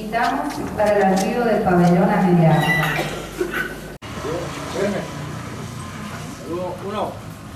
Invitamos para el arribo del pabellón a Mediano. Uno.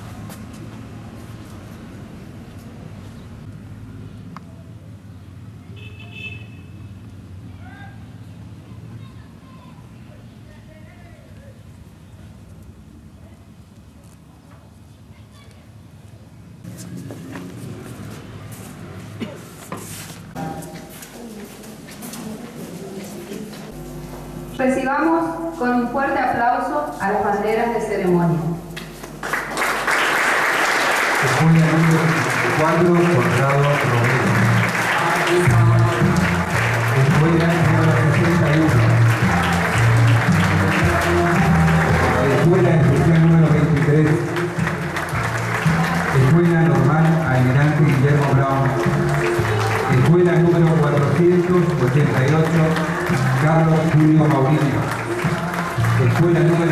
Recibamos con un fuerte aplauso a las banderas de ceremonia. Escuela número 4, Conrado Romero. Escuela número 61. Escuela especial número 23. Escuela normal Almirante Guillermo Brown. Escuela número 488, Carlos Julio Mauricio. Escuela número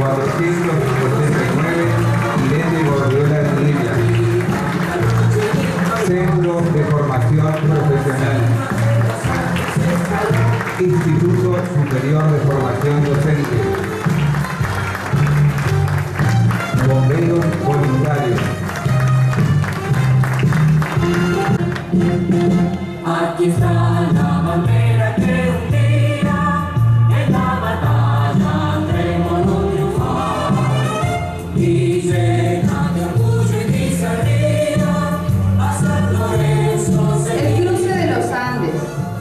489, Irene Gordiola de Olivia. Centro de Formación Profesional. Instituto Superior de Formación Docente. Bomberos Voluntarios. Aquí está la bandera que un día en la batalla Tremoló triunfar y llena de orgullo y dice arriba hasta Lorenzo. El cruce de los Andes,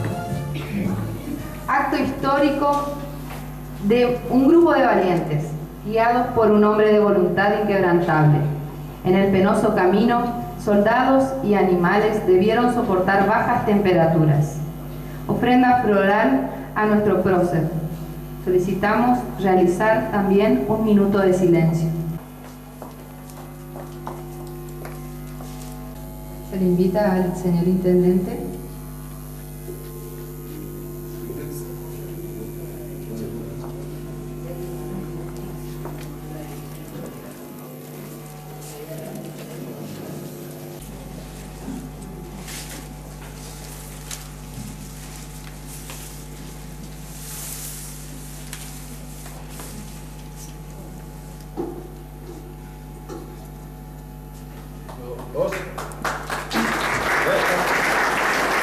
acto histórico de un grupo de valientes, guiados por un hombre de voluntad inquebrantable. En el penoso camino, soldados y animales debieron soportar bajas temperaturas. Ofrenda floral a nuestro prócer. Solicitamos realizar también un minuto de silencio. Se le invita al señor intendente. Dos.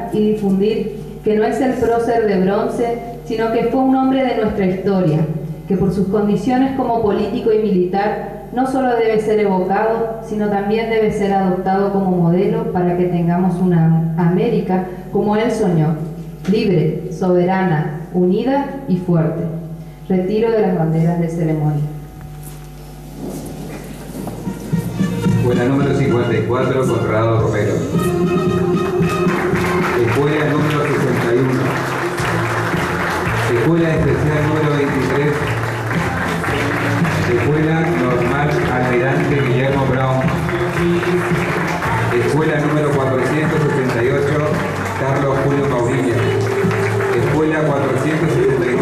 y difundir que no es el prócer de bronce, sino que fue un hombre de nuestra historia, que por sus condiciones como político y militar no solo debe ser evocado, sino también debe ser adoptado como modelo para que tengamos una América como él soñó, libre, soberana, unida y fuerte. Retiro de las banderas de ceremonia. Escuela número 54, Conrado Romero. Escuela número 61. Escuela especial número 23. Escuela normal Almirante Guillermo Brown. Escuela número 468, Carlos Julio Maurilla. Escuela 473,